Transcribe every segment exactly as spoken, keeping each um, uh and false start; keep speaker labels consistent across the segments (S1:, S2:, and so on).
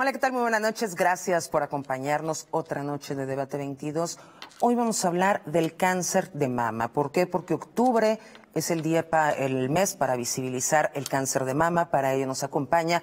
S1: Hola, ¿qué tal? Muy buenas noches. Gracias por acompañarnos otra noche de Debate veintidós. Hoy vamos a hablar del cáncer de mama. ¿Por qué? Porque octubre es el día, pa, el mes para visibilizar el cáncer de mama. Para ello nos acompaña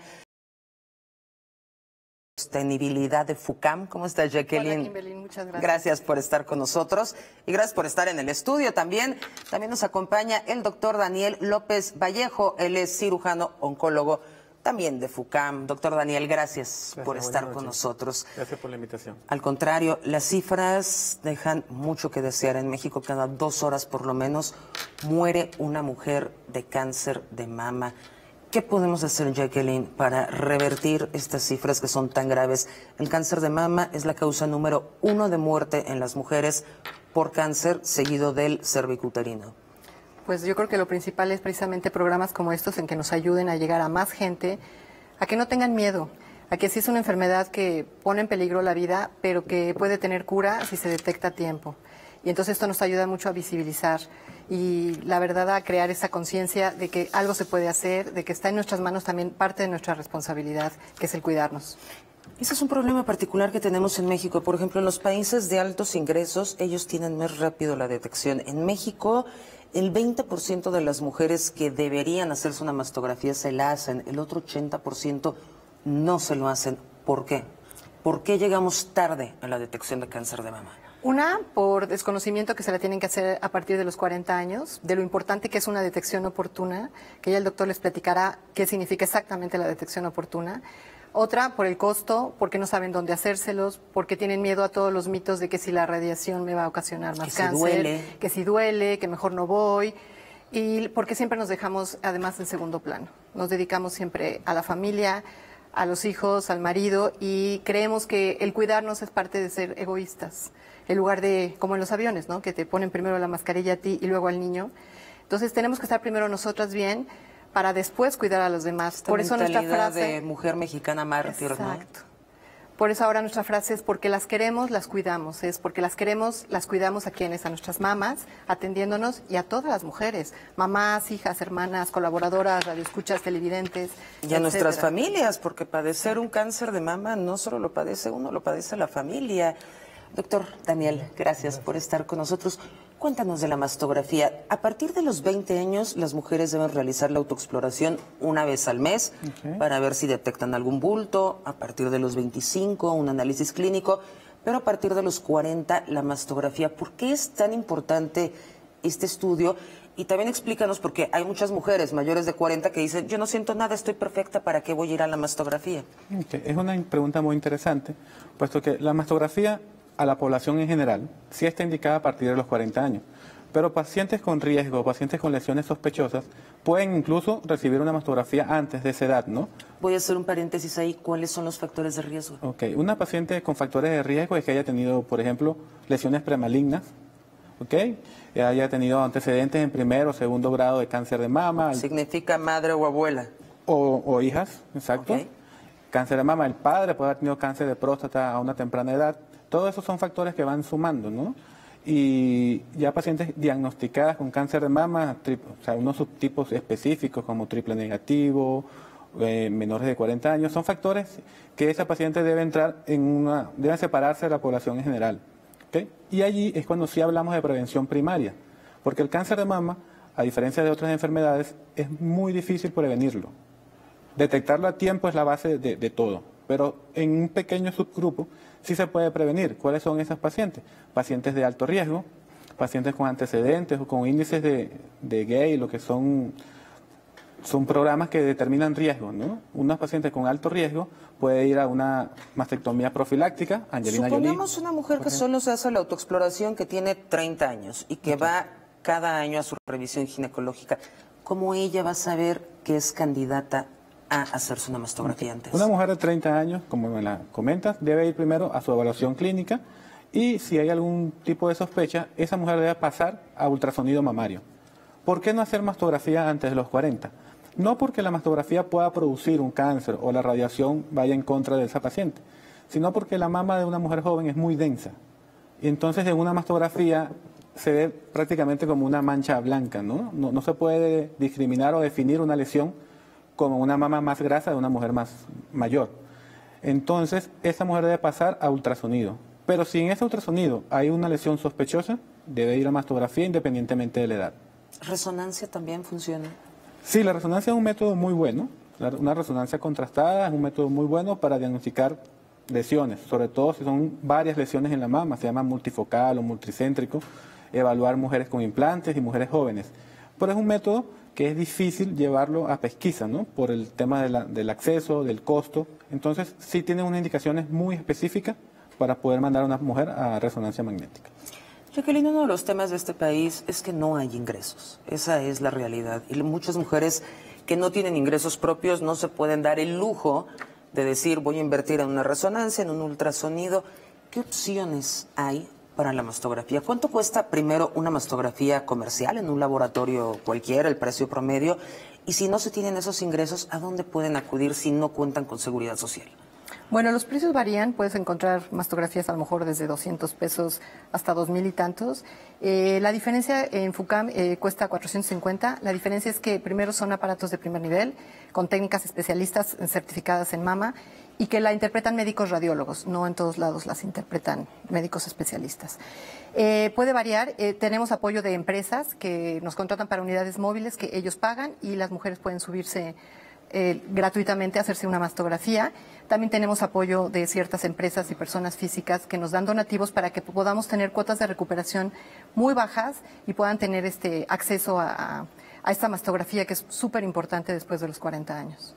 S1: Sostenibilidad de FUCAM. ¿Cómo estás, Jacqueline?
S2: Hola, Kimberly, muchas gracias.
S1: Gracias por estar con nosotros y gracias por estar en el estudio también. También nos acompaña el doctor Daniel López Vallejo. Él es cirujano oncólogo también de FUCAM. Doctor Daniel, gracias, gracias por estar con nosotros.
S3: Gracias por la invitación.
S1: Al contrario, las cifras dejan mucho que desear. En México, cada dos horas por lo menos, muere una mujer de cáncer de mama. ¿Qué podemos hacer, Jacqueline, para revertir estas cifras que son tan graves? El cáncer de mama es la causa número uno de muerte en las mujeres por cáncer, seguido del cervicuterino.
S2: Pues yo creo que lo principal es precisamente programas como estos en que nos ayuden a llegar a más gente, a que no tengan miedo, a que sí es una enfermedad que pone en peligro la vida, pero que puede tener cura si se detecta a tiempo. Y entonces esto nos ayuda mucho a visibilizar y la verdad a crear esa conciencia de que algo se puede hacer, de que está en nuestras manos también parte de nuestra responsabilidad, que es el cuidarnos.
S1: Ese es un problema particular que tenemos en México. Por ejemplo, en los países de altos ingresos, ellos tienen más rápido la detección. En México, el veinte por ciento de las mujeres que deberían hacerse una mastografía se la hacen, el otro ochenta por ciento no se lo hacen. ¿Por qué? ¿Por qué llegamos tarde a la detección de cáncer de mama?
S2: Una, por desconocimiento que se la tienen que hacer a partir de los cuarenta años, de lo importante que es una detección oportuna, que ya el doctor les platicará qué significa exactamente la detección oportuna. Otra, por el costo, porque no saben dónde hacérselos, porque tienen miedo a todos los mitos de que si la radiación me va a ocasionar más
S1: que
S2: cáncer,
S1: si duele.
S2: que si duele, que mejor no voy, y porque siempre nos dejamos además en segundo plano. Nos dedicamos siempre a la familia, a los hijos, al marido, y creemos que el cuidarnos es parte de ser egoístas. En lugar de, como en los aviones, ¿no? Que te ponen primero la mascarilla a ti y luego al niño. Entonces tenemos que estar primero nosotras bien para después cuidar a los demás.
S1: Esta
S2: Por eso nuestra frase
S1: de mujer mexicana mártir,
S2: exacto.
S1: ¿no?
S2: Por eso ahora nuestra frase es porque las queremos, las cuidamos. Es porque las queremos, las cuidamos a quienes, a nuestras mamás, atendiéndonos y a todas las mujeres. Mamás, hijas, hermanas, colaboradoras, radioescuchas, televidentes.
S1: Y a
S2: etcétera.
S1: nuestras familias, porque padecer un cáncer de mama no solo lo padece uno, lo padece la familia. Doctor Daniel, gracias por estar con nosotros. Cuéntanos de la mastografía. A partir de los veinte años, las mujeres deben realizar la autoexploración una vez al mes okay. para ver si detectan algún bulto. A partir de los veinticinco, un análisis clínico. Pero a partir de los cuarenta, la mastografía. ¿Por qué es tan importante este estudio? Y también explícanos, porque hay muchas mujeres mayores de cuarenta que dicen, yo no siento nada, estoy perfecta, ¿para qué voy a ir a la mastografía?
S3: Okay. Es una pregunta muy interesante, puesto que la mastografía a la población en general sí está indicada a partir de los cuarenta años, pero pacientes con riesgo, pacientes con lesiones sospechosas, pueden incluso recibir una mastografía antes de esa edad, ¿no?
S1: Voy a hacer un paréntesis ahí, ¿cuáles son los factores de riesgo?
S3: Ok, una paciente con factores de riesgo es que haya tenido, por ejemplo, lesiones premalignas, ok, haya tenido antecedentes en primer o segundo grado de cáncer de mama.
S1: ¿Significa madre o abuela?
S3: O, o hijas, exacto. Okay. Cáncer de mama, el padre puede haber tenido cáncer de próstata a una temprana edad. Todos esos son factores que van sumando, ¿no? Y ya pacientes diagnosticadas con cáncer de mama, o sea, unos subtipos específicos como triple negativo, eh, menores de cuarenta años, son factores que esa paciente debe entrar en una, debe separarse de la población en general, ¿okay? Y allí es cuando sí hablamos de prevención primaria, porque el cáncer de mama, a diferencia de otras enfermedades, es muy difícil prevenirlo. Detectarlo a tiempo es la base de, de todo, pero en un pequeño subgrupo sí se puede prevenir. ¿Cuáles son esas pacientes? Pacientes de alto riesgo, pacientes con antecedentes o con índices de, de gay, lo que son, son programas que determinan riesgo, ¿no? Una paciente con alto riesgo puede ir a una mastectomía profiláctica, Angelina Jolie.
S1: Suponemos una mujer que solo se hace la autoexploración, que tiene treinta años y que okay. va cada año a su revisión ginecológica. ¿Cómo ella va a saber que es candidata a hacerse una mastografía antes?
S3: Una mujer de treinta años, como me la comentas, debe ir primero a su evaluación clínica y si hay algún tipo de sospecha, esa mujer debe pasar a ultrasonido mamario. ¿Por qué no hacer mastografía antes de los cuarenta? No porque la mastografía pueda producir un cáncer o la radiación vaya en contra de esa paciente, sino porque la mama de una mujer joven es muy densa. Y entonces en una mastografía se ve prácticamente como una mancha blanca, ¿no? No, no se puede discriminar o definir una lesión como una mama más grasa de una mujer más mayor. Entonces, esa mujer debe pasar a ultrasonido. Pero si en ese ultrasonido hay una lesión sospechosa, debe ir a mastografía independientemente de la edad.
S1: ¿Resonancia también funciona?
S3: Sí, la resonancia es un método muy bueno. La- Una resonancia contrastada es un método muy bueno para diagnosticar lesiones, sobre todo si son varias lesiones en la mama, se llama multifocal o multicéntrico, evaluar mujeres con implantes y mujeres jóvenes. Pero es un método que es difícil llevarlo a pesquisa, ¿no? Por el tema de la- del acceso, del costo. Entonces, sí tiene unas indicaciones muy específicas para poder mandar a una mujer a resonancia magnética.
S1: Jacqueline, uno de los temas de este país es que no hay ingresos. Esa es la realidad. Y muchas mujeres que no tienen ingresos propios no se pueden dar el lujo de decir voy a invertir en una resonancia, en un ultrasonido. ¿Qué opciones hay para la mastografía? ¿Cuánto cuesta primero una mastografía comercial en un laboratorio cualquiera, el precio promedio? Y si no se tienen esos ingresos, ¿a dónde pueden acudir si no cuentan con seguridad social?
S2: Bueno, los precios varían. Puedes encontrar mastografías a lo mejor desde doscientos pesos hasta dos mil y tantos. Eh, la diferencia en FUCAM eh, cuesta cuatrocientos cincuenta. La diferencia es que primero son aparatos de primer nivel, con técnicas especialistas certificadas en mama, y que la interpretan médicos radiólogos. No en todos lados las interpretan médicos especialistas. Eh, puede variar. Eh, tenemos apoyo de empresas que nos contratan para unidades móviles que ellos pagan y las mujeres pueden subirse Eh, gratuitamente hacerse una mastografía. También tenemos apoyo de ciertas empresas y personas físicas que nos dan donativos para que podamos tener cuotas de recuperación muy bajas y puedan tener este acceso a, a, a esta mastografía que es súper importante después de los cuarenta años.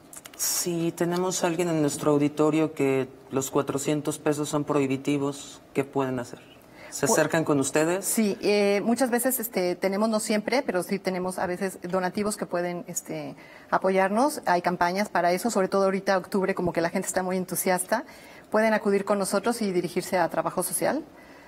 S1: Si tenemos a alguien en nuestro auditorio que los cuatrocientos pesos son prohibitivos, ¿qué pueden hacer? ¿Se acercan con ustedes?
S2: Sí, eh, muchas veces este, tenemos, no siempre, pero sí tenemos a veces donativos que pueden este, apoyarnos. Hay campañas para eso, sobre todo ahorita octubre, como que la gente está muy entusiasta. Pueden acudir con nosotros y dirigirse a trabajo social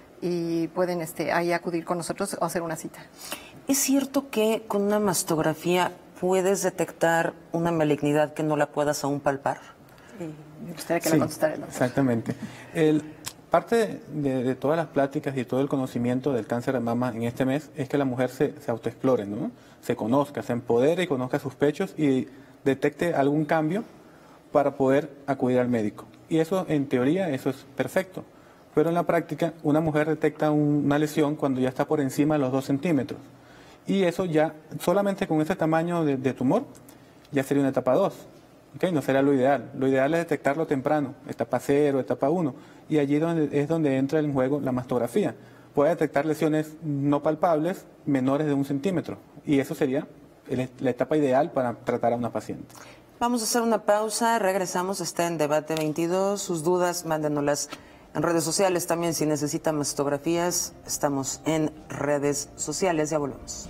S2: y pueden este, ahí acudir con nosotros o hacer una cita.
S1: ¿Es cierto que con una mastografía puedes detectar una malignidad que no la puedas aún palpar?
S2: Sí, me gustaría que
S3: Sí,
S2: la contestara el doctor.
S3: Exactamente. El, parte de, de todas las pláticas y todo el conocimiento del cáncer de mama en este mes es que la mujer se, se autoexplore, ¿no? Se conozca, se empodere y conozca sus pechos y detecte algún cambio para poder acudir al médico. Y eso, en teoría, eso es perfecto. Pero en la práctica, una mujer detecta un, una lesión cuando ya está por encima de los dos centímetros. Y eso ya, solamente con ese tamaño de, de tumor, ya sería una etapa dos. ¿Okay? No será lo ideal. Lo ideal es detectarlo temprano, etapa cero, etapa uno. Y allí donde, es donde entra en juego la mastografía. Puede detectar lesiones no palpables menores de un centímetro. Y eso sería el, la etapa ideal para tratar a una paciente.
S1: Vamos a hacer una pausa, regresamos, está en Debate veintidós. Sus dudas, mándenoslas en redes sociales también. Si necesitan mastografías, estamos en redes sociales. Ya volvemos.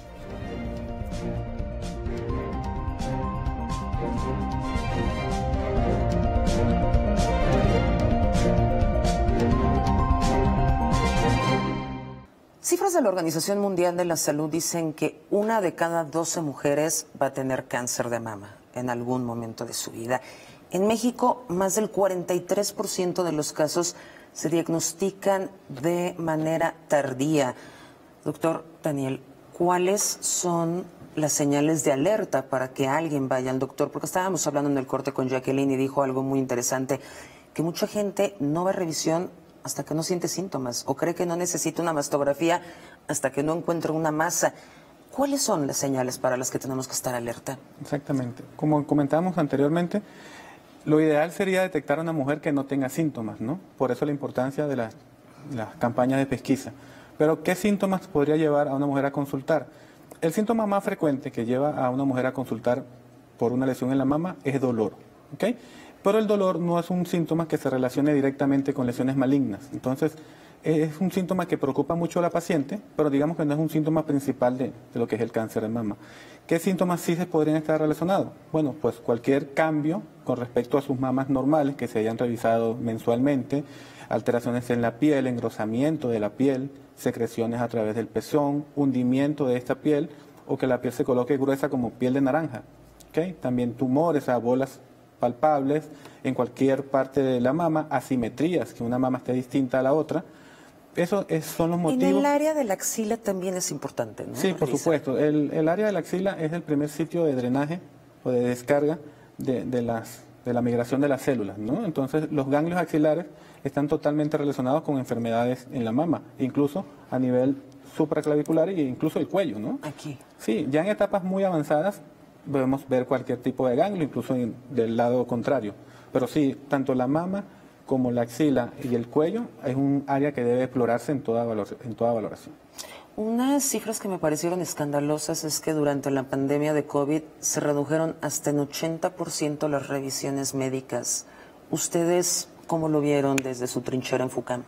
S1: Cifras de la Organización Mundial de la Salud dicen que una de cada doce mujeres va a tener cáncer de mama en algún momento de su vida. En México, más del cuarenta y tres por ciento de los casos se diagnostican de manera tardía. Doctor Daniel, ¿cuáles son las señales de alerta para que alguien vaya al doctor? Porque estábamos hablando en el corte con Jacqueline y dijo algo muy interesante, que mucha gente no va a revisión hasta que no siente síntomas o cree que no necesita una mastografía hasta que no encuentra una masa. ¿Cuáles son las señales para las que tenemos que estar alerta?
S3: Exactamente. Como comentábamos anteriormente, lo ideal sería detectar a una mujer que no tenga síntomas, ¿no? Por eso la importancia de las, las campañas de pesquisa. Pero, ¿qué síntomas podría llevar a una mujer a consultar? El síntoma más frecuente que lleva a una mujer a consultar por una lesión en la mama es dolor, ¿ok? Pero el dolor no es un síntoma que se relacione directamente con lesiones malignas. Entonces, es un síntoma que preocupa mucho a la paciente, pero digamos que no es un síntoma principal de, de lo que es el cáncer de mama. ¿Qué síntomas sí se podrían estar relacionados? Bueno, pues cualquier cambio con respecto a sus mamas normales que se hayan revisado mensualmente, alteraciones en la piel, engrosamiento de la piel, secreciones a través del pezón, hundimiento de esta piel o que la piel se coloque gruesa como piel de naranja. ¿Okay? También tumores a bolas palpables en cualquier parte de la mama, asimetrías, que una mama esté distinta a la otra. Eso es, son los motivos.
S1: En el área de la axila también es importante, ¿no?
S3: Sí, por
S1: Lisa?
S3: supuesto. El, el área de la axila es el primer sitio de drenaje o de descarga de, de las de la migración de las células, ¿no? Entonces, los ganglios axilares están totalmente relacionados con enfermedades en la mama, incluso a nivel supraclavicular e incluso el cuello, ¿no?
S1: Aquí.
S3: Sí, ya en etapas muy avanzadas podemos ver cualquier tipo de ganglio, incluso en, del lado contrario. Pero sí, tanto la mama como la axila y el cuello es un área que debe explorarse en toda, valor, en toda valoración.
S1: Unas cifras que me parecieron escandalosas es que durante la pandemia de COVID se redujeron hasta en ochenta por ciento las revisiones médicas. ¿Ustedes cómo lo vieron desde su trinchera en FUCAM?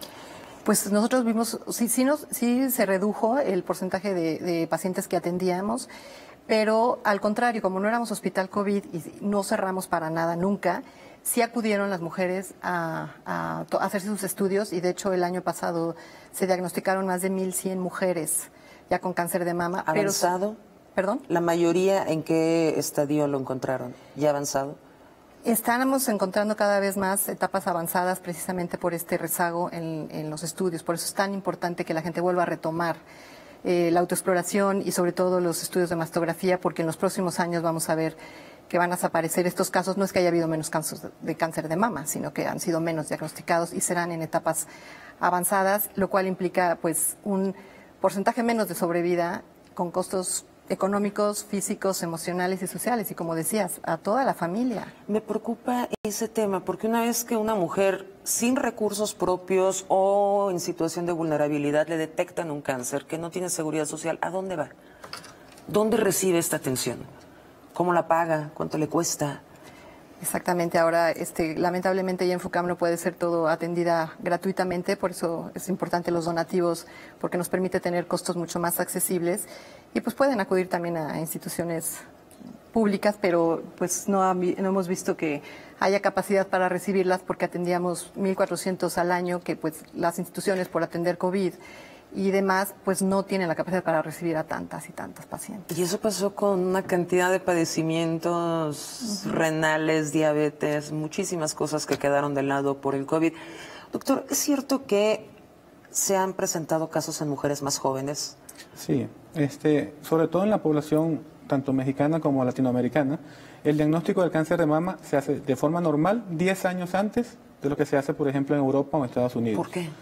S2: Pues nosotros vimos, sí, sí, nos, sí se redujo el porcentaje de, de pacientes que atendíamos, pero al contrario, como no éramos hospital COVID y no cerramos para nada nunca, sí acudieron las mujeres a, a, a hacerse sus estudios y de hecho el año pasado se diagnosticaron más de mil cien mujeres ya con cáncer de mama.
S1: ¿Avanzado?
S2: Pero, ¿Perdón?
S1: ¿La mayoría en qué estadio lo encontraron? ¿Ya avanzado?
S2: Estamos encontrando cada vez más etapas avanzadas precisamente por este rezago en, en los estudios. Por eso es tan importante que la gente vuelva a retomar eh, la autoexploración y sobre todo los estudios de mastografía, porque en los próximos años vamos a ver que van a desaparecer estos casos. No es que haya habido menos casos de cáncer de mama, sino que han sido menos diagnosticados y serán en etapas avanzadas, lo cual implica pues un porcentaje menos de sobrevida con costos económicos, físicos, emocionales y sociales, y como decías, a toda la familia.
S1: Me preocupa ese tema, porque una vez que una mujer sin recursos propios o en situación de vulnerabilidad le detectan un cáncer que no tiene seguridad social, ¿a dónde va? ¿Dónde recibe esta atención? ¿Cómo la paga? ¿Cuánto le cuesta?
S2: Exactamente, ahora este, lamentablemente ya en FUCAM no puede ser todo atendida gratuitamente, por eso es importante los donativos, porque nos permite tener costos mucho más accesibles y pues pueden acudir también a instituciones públicas, pero pues no, ha, no hemos visto que haya capacidad para recibirlas porque atendíamos mil cuatrocientos al año, que pues las instituciones por atender COVID y demás, pues no tienen la capacidad para recibir a tantas y tantas pacientes.
S1: Y eso pasó con una cantidad de padecimientos uh-huh. renales, diabetes, muchísimas cosas que quedaron de lado por el COVID. Doctor, ¿es cierto que se han presentado casos en mujeres más jóvenes?
S3: Sí, este, sobre todo en la población tanto mexicana como latinoamericana, el diagnóstico del cáncer de mama se hace de forma normal diez años antes de lo que se hace, por ejemplo, en Europa o en Estados Unidos.
S1: ¿Por qué?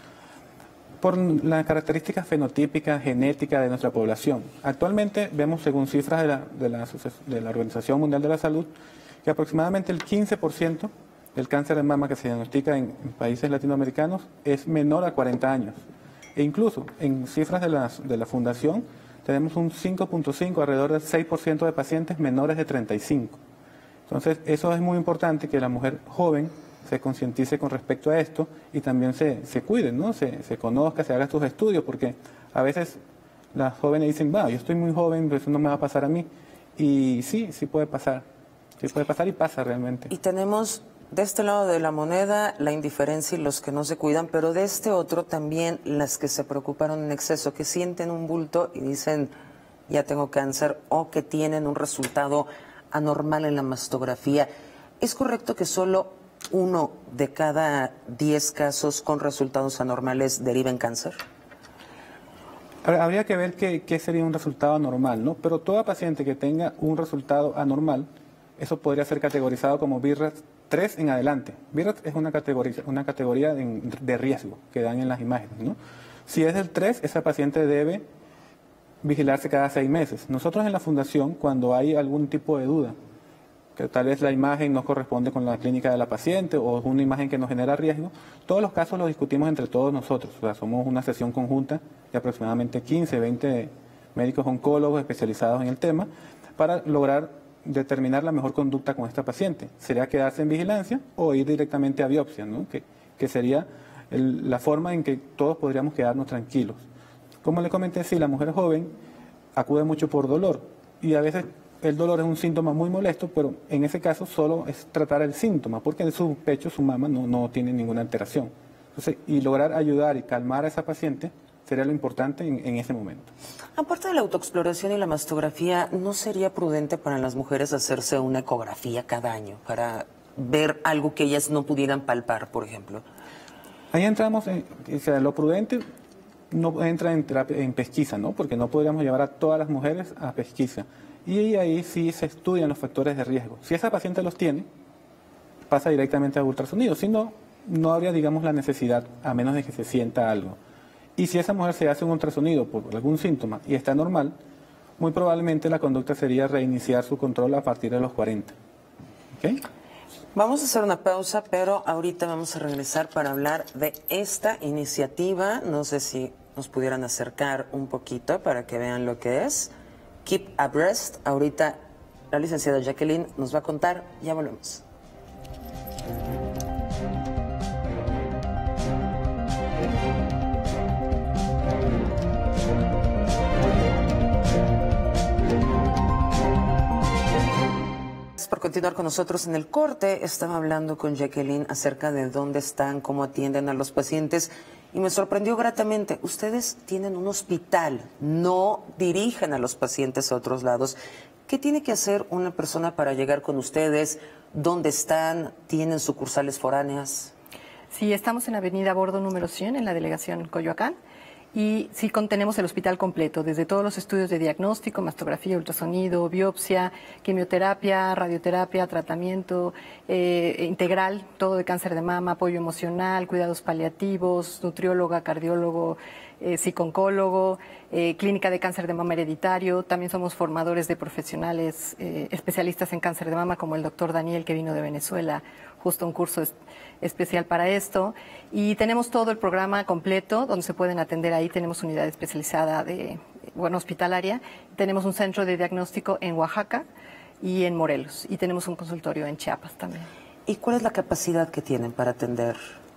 S3: Por las características fenotípicas, genéticas de nuestra población. Actualmente vemos, según cifras de la, de, la, de la Organización Mundial de la Salud, que aproximadamente el quince por ciento del cáncer de mama que se diagnostica en, en países latinoamericanos es menor a cuarenta años. E incluso en cifras de la, de la Fundación tenemos un cinco punto cinco, alrededor del seis por ciento de pacientes menores de treinta y cinco. Entonces, eso es muy importante, que la mujer joven se concientice con respecto a esto y también se, se cuide, ¿no? Se, se conozca, se haga sus estudios, porque a veces las jóvenes dicen, va, yo estoy muy joven, pero eso no me va a pasar a mí. Y sí, sí puede pasar, sí puede pasar y pasa realmente.
S1: Y tenemos de este lado de la moneda la indiferencia y los que no se cuidan, pero de este otro también las que se preocuparon en exceso, que sienten un bulto y dicen, ya tengo cáncer, o que tienen un resultado anormal en la mastografía. ¿Es correcto que solo uno de cada diez casos con resultados anormales deriva en cáncer?
S3: Habría que ver qué, qué sería un resultado anormal, ¿no? Pero toda paciente que tenga un resultado anormal, eso podría ser categorizado como B I R A T tres en adelante. B I R A T es una categoría, una categoría de, de riesgo que dan en las imágenes, ¿no? Si es del tres, esa paciente debe vigilarse cada seis meses. Nosotros en la Fundación, cuando hay algún tipo de duda, que tal vez la imagen no corresponde con la clínica de la paciente o es una imagen que nos genera riesgo, todos los casos los discutimos entre todos nosotros. O sea, somos una sesión conjunta de aproximadamente quince, veinte médicos oncólogos especializados en el tema para lograr determinar la mejor conducta con esta paciente. Sería quedarse en vigilancia o ir directamente a biopsia, ¿no? que, que sería el, la forma en que todos podríamos quedarnos tranquilos. Como le comenté, sí, la mujer joven acude mucho por dolor y a veces el dolor es un síntoma muy molesto, pero en ese caso solo es tratar el síntoma, porque en su pecho, su mama, no, no tiene ninguna alteración. Entonces, y lograr ayudar y calmar a esa paciente sería lo importante en, en ese momento.
S1: Aparte de la autoexploración y la mastografía, ¿no sería prudente para las mujeres hacerse una ecografía cada año para ver algo que ellas no pudieran palpar, por ejemplo?
S3: Ahí entramos, en, o sea, lo prudente no entra en, terapia, en pesquisa, ¿no? Porque no podríamos llevar a todas las mujeres a pesquisa. Y ahí sí se estudian los factores de riesgo. Si esa paciente los tiene, pasa directamente a ultrasonido. Si no, no habría, digamos, la necesidad, a menos de que se sienta algo. Y si esa mujer se hace un ultrasonido por algún síntoma y está normal, muy probablemente la conducta sería reiniciar su control a partir de los cuarenta. ¿Okay?
S1: Vamos a hacer una pausa, pero ahorita vamos a regresar para hablar de esta iniciativa. No sé si nos pudieran acercar un poquito para que vean lo que es. Keep Abreast. Ahorita la licenciada Jacqueline nos va a contar. Ya volvemos. Por continuar con nosotros en el corte, estaba hablando con Jacqueline acerca de dónde están, cómo atienden a los pacientes y me sorprendió gratamente. Ustedes tienen un hospital, no dirigen a los pacientes a otros lados. ¿Qué tiene que hacer una persona para llegar con ustedes? ¿Dónde están? ¿Tienen sucursales foráneas?
S2: Sí, estamos en Avenida Bordo número cien, en la delegación Coyoacán. Y sí contenemos el hospital completo, desde todos los estudios de diagnóstico, mastografía, ultrasonido, biopsia, quimioterapia, radioterapia, tratamiento eh, integral, todo de cáncer de mama, apoyo emocional, cuidados paliativos, nutrióloga, cardiólogo, eh, psico-oncólogo, eh, clínica de cáncer de mama hereditario. También somos formadores de profesionales eh, especialistas en cáncer de mama, como el doctor Daniel, que vino de Venezuela, justo un curso es, especial para esto. Y tenemos todo el programa completo, donde se pueden atender ahí. Tenemos unidad especializada de, bueno, hospitalaria. Tenemos un centro de diagnóstico en Oaxaca y en Morelos. Y tenemos un consultorio en Chiapas también.
S1: ¿Y cuál es la capacidad que tienen para atender?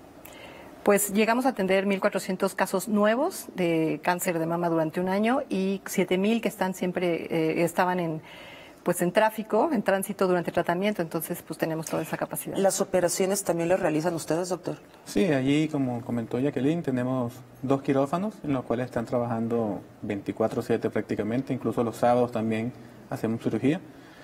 S2: Pues llegamos a atender mil cuatrocientos casos nuevos de cáncer de mama durante un año y siete mil que están siempre, eh, estaban en, pues en tráfico, en tránsito durante el tratamiento, entonces pues tenemos toda esa capacidad.
S1: ¿Las operaciones también las realizan ustedes, doctor?
S3: Sí, allí, como comentó Jacqueline, tenemos dos quirófanos en los cuales están trabajando veinticuatro siete prácticamente, incluso los sábados también hacemos cirugía.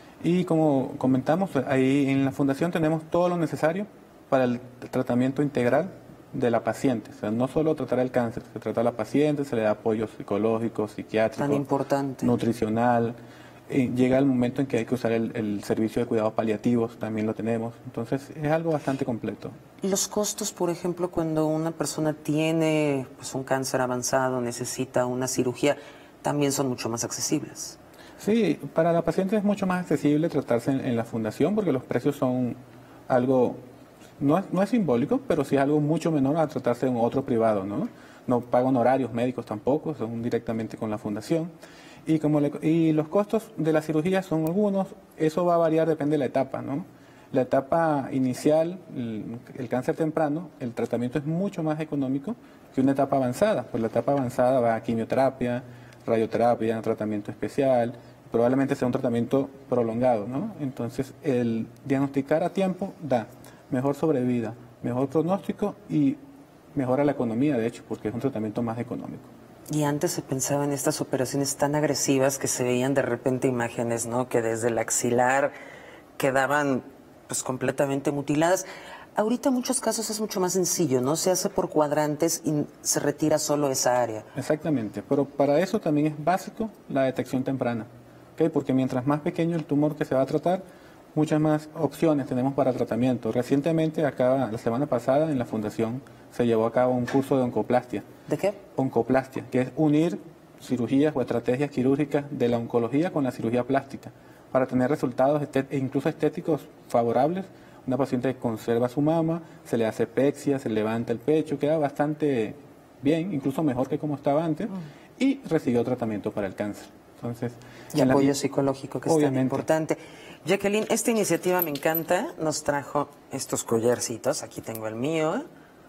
S3: Y como comentamos, ahí en la fundación tenemos todo lo necesario para el tratamiento integral de la paciente. O sea, no solo tratar el cáncer, se trata a la paciente, se le da apoyo psicológico, psiquiátrico,
S1: tan importante,
S3: nutricional. Eh, llega el momento en que hay que usar el, el servicio de cuidados paliativos, también lo tenemos. Entonces, es algo bastante completo.
S1: Los costos, por ejemplo, cuando una persona tiene pues, un cáncer avanzado, necesita una cirugía, también son mucho más accesibles.
S3: Sí, para la paciente es mucho más accesible tratarse en, en la fundación porque los precios son algo... No es, no es simbólico, pero sí es algo mucho menor a tratarse en otro privado, ¿no? No pagan horarios médicos tampoco, son directamente con la fundación. Y, como le, y los costos de la cirugía son algunos, eso va a variar, depende de la etapa, ¿no? La etapa inicial, el, el cáncer temprano, el tratamiento es mucho más económico que una etapa avanzada, pues la etapa avanzada va a quimioterapia, radioterapia, tratamiento especial, probablemente sea un tratamiento prolongado, ¿no? Entonces, el diagnosticar a tiempo da mejor sobrevida, mejor pronóstico y mejora la economía, de hecho, porque es un tratamiento más económico.
S1: Y antes se pensaba en estas operaciones tan agresivas que se veían de repente imágenes, ¿no? Que desde el axilar quedaban pues completamente mutiladas. Ahorita en muchos casos es mucho más sencillo, ¿no? Se hace por cuadrantes y se retira solo esa área.
S3: Exactamente, pero para eso también es básico la detección temprana, ¿okay? Porque mientras más pequeño el tumor que se va a tratar, muchas más opciones tenemos para tratamiento. Recientemente, acá, la semana pasada, en la Fundación se llevó a cabo un curso de oncoplastia.
S1: ¿De qué?
S3: Oncoplastia, que es unir cirugías o estrategias quirúrgicas de la oncología con la cirugía plástica para tener resultados estet- incluso estéticos favorables. Una paciente conserva su mama, se le hace pexia, se levanta el pecho, queda bastante bien, incluso mejor que como estaba antes, mm. y recibió tratamiento para el cáncer. Entonces,
S1: y apoyo la... psicológico, que
S3: obviamente.
S1: Es tan importante. Jacqueline, esta iniciativa me encanta. Nos trajo estos collarcitos. Aquí tengo el mío.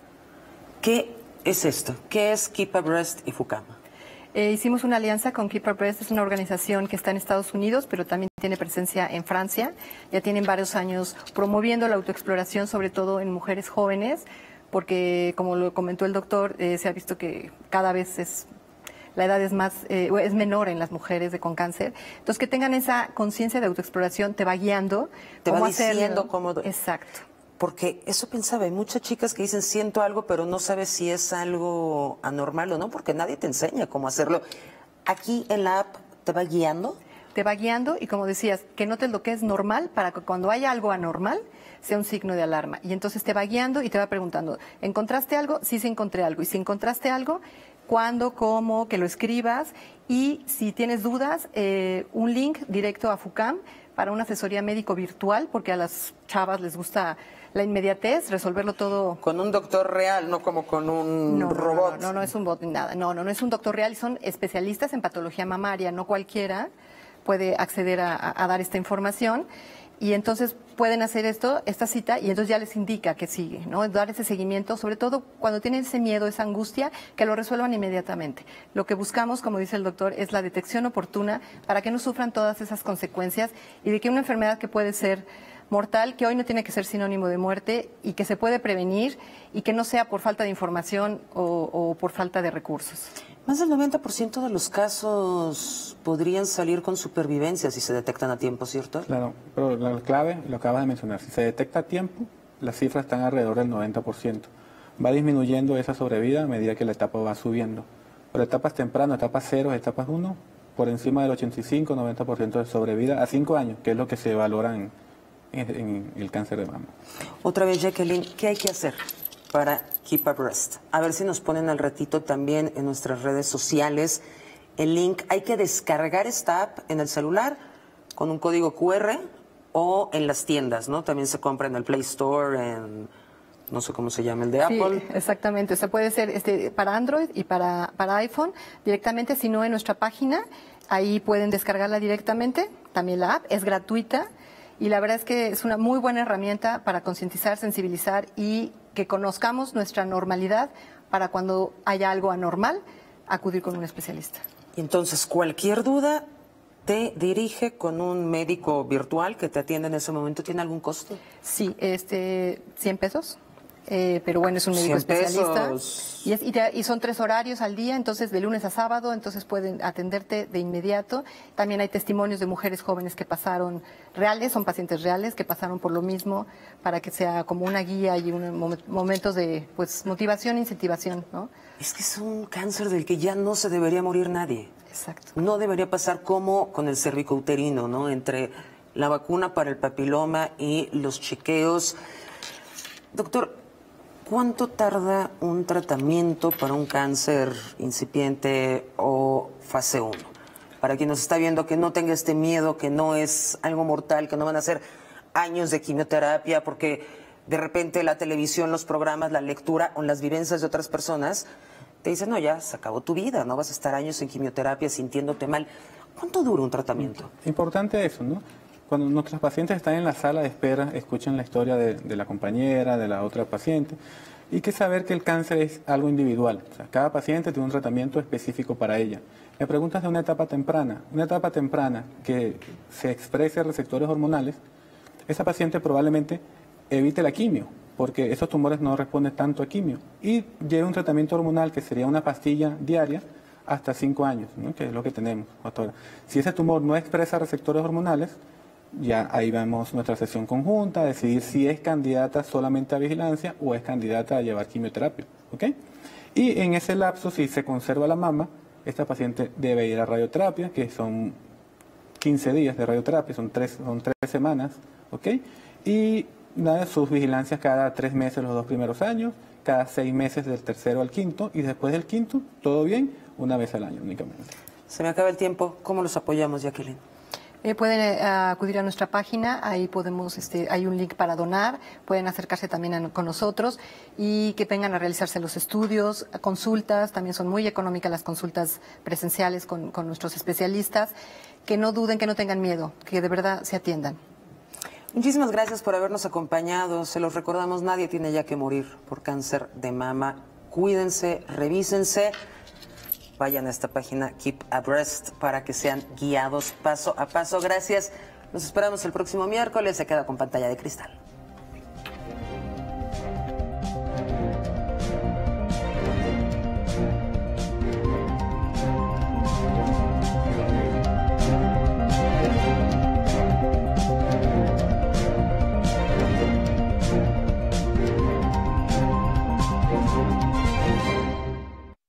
S1: ¿Qué es esto? ¿Qué es Keep Abreast y Fucama?
S2: Eh, hicimos una alianza con Keep Abreast, es una organización que está en Estados Unidos, pero también tiene presencia en Francia. Ya tienen varios años promoviendo la autoexploración, sobre todo en mujeres jóvenes, porque, como lo comentó el doctor, eh, se ha visto que cada vez es... la edad es más eh, es menor en las mujeres de con cáncer. Entonces, que tengan esa conciencia de autoexploración te va guiando.
S1: Te
S2: cómo
S1: va diciendo
S2: hacerlo.
S1: cómo...
S2: Exacto.
S1: Porque eso pensaba, hay muchas chicas que dicen siento algo, pero no sabes si es algo anormal o no, porque nadie te enseña cómo hacerlo. ¿Aquí en la app te va guiando?
S2: te va guiando y, como decías, que notes lo que es normal para que cuando haya algo anormal sea un signo de alarma. Y entonces te va guiando y te va preguntando, ¿encontraste algo? Sí, sí encontré algo. Y si encontraste algo, ¿cuándo, cómo? Que lo escribas. Y si tienes dudas, eh, un link directo a FUCAM para una asesoría médico virtual, porque a las chavas les gusta la inmediatez, resolverlo todo.
S1: Con un doctor real, no como con un
S2: no, no,
S1: robot.
S2: No, no, no es un bot ni nada. No, no, no es un doctor real. Son especialistas en patología mamaria. No cualquiera puede acceder a, a, a dar esta información. Y entonces pueden hacer esto, esta cita, y entonces ya les indica que sigue, ¿no? Dar ese seguimiento, sobre todo cuando tienen ese miedo, esa angustia, que lo resuelvan inmediatamente. Lo que buscamos, como dice el doctor, es la detección oportuna para que no sufran todas esas consecuencias y de que una enfermedad que puede ser mortal, que hoy no tiene que ser sinónimo de muerte y que se puede prevenir y que no sea por falta de información o, o por falta de recursos.
S1: Más del noventa por ciento de los casos podrían salir con supervivencia si se detectan a tiempo, ¿cierto?
S3: Claro, pero la clave, lo acabas de mencionar, si se detecta a tiempo, las cifras están alrededor del noventa por ciento. Va disminuyendo esa sobrevida a medida que la etapa va subiendo. Pero etapas tempranas, etapas cero, etapas uno, por encima del ochenta y cinco, noventa por ciento de sobrevida a cinco años, que es lo que se valora en, en, en el cáncer de mama.
S1: Otra vez, Jacqueline, ¿qué hay que hacer para Keep Abreast? A ver si nos ponen al ratito también en nuestras redes sociales el link. Hay que descargar esta app en el celular con un código cu erre o en las tiendas, ¿no? También se compra en el Play Store, en no sé cómo se llama el de
S2: Sí,
S1: Apple.
S2: Exactamente, o sea, puede ser este, para Android y para, para iPhone directamente, si no en nuestra página, ahí pueden descargarla directamente, también la app, es gratuita y la verdad es que es una muy buena herramienta para concientizar, sensibilizar y que conozcamos nuestra normalidad para cuando haya algo anormal, acudir con un especialista.
S1: Y entonces, cualquier duda te dirige con un médico virtual que te atiende en ese momento. ¿Tiene algún costo?
S2: Sí, este, cien pesos. Eh, pero bueno, es un médico
S1: cien
S2: especialista.
S1: pesos.
S2: Y, es, y, te, y son tres horarios al día, entonces de lunes a sábado, entonces pueden atenderte de inmediato. También hay testimonios de mujeres jóvenes que pasaron, reales, son pacientes reales, que pasaron por lo mismo, para que sea como una guía y un, momentos de pues motivación e incentivación, ¿no?
S1: Es que es un cáncer del que ya no se debería morir nadie.
S2: Exacto.
S1: No debería pasar como con el cervicouterino, ¿no? Entre la vacuna para el papiloma y los chequeos. Doctor, ¿cuánto tarda un tratamiento para un cáncer incipiente o fase uno? Para quien nos está viendo, que no tenga este miedo, que no es algo mortal, que no van a ser años de quimioterapia, porque de repente la televisión, los programas, la lectura o las vivencias de otras personas te dicen, no, ya se acabó tu vida, no vas a estar años en quimioterapia sintiéndote mal. ¿Cuánto dura un tratamiento?
S3: Importante eso, ¿no? Cuando nuestros pacientes están en la sala de espera, escuchan la historia de, de la compañera, de la otra paciente, y hay que saber que el cáncer es algo individual. O sea, cada paciente tiene un tratamiento específico para ella. Me preguntas de una etapa temprana. Una etapa temprana que se exprese receptores hormonales, esa paciente probablemente evite la quimio, porque esos tumores no responden tanto a quimio. Y lleva un tratamiento hormonal que sería una pastilla diaria hasta cinco años, ¿no? Que es lo que tenemos hasta ahora. Si ese tumor no expresa receptores hormonales, ya ahí vemos nuestra sesión conjunta, decidir si es candidata solamente a vigilancia o es candidata a llevar quimioterapia, ¿ok? Y en ese lapso, si se conserva la mama, esta paciente debe ir a radioterapia, que son quince días de radioterapia, son tres, son tres semanas, ¿ok? Y nada, sus vigilancias cada tres meses los dos primeros años, cada seis meses del tercero al quinto, y después del quinto, todo bien, una vez al año únicamente.
S1: Se me acaba el tiempo. ¿Cómo los apoyamos, Jacqueline?
S2: Eh, pueden eh, acudir a nuestra página, ahí podemos, este, hay un link para donar, pueden acercarse también a, con nosotros y que vengan a realizarse los estudios, consultas, también son muy económicas las consultas presenciales con, con nuestros especialistas, que no duden, que no tengan miedo, que de verdad se atiendan.
S1: Muchísimas gracias por habernos acompañado. Se los recordamos, nadie tiene ya que morir por cáncer de mama. Cuídense, revísense. Vayan a esta página Keep Abreast para que sean guiados paso a paso. Gracias. Nos esperamos el próximo miércoles. Se queda con Pantalla de Cristal.